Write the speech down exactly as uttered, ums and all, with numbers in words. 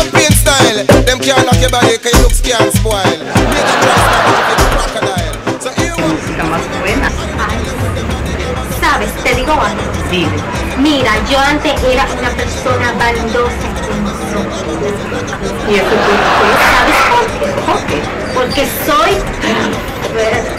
champagne style. Them can't knock your body, cause you look can't spoil. Make a dry style, you get crocodile. So here we Música más buena. Ay, sabes, te digo algo. Dime. Mira, yo antes era una persona baldosa con nosotros. ¿Y eso por qué? ¿Sabes por qué? ¿Por qué? Porque soy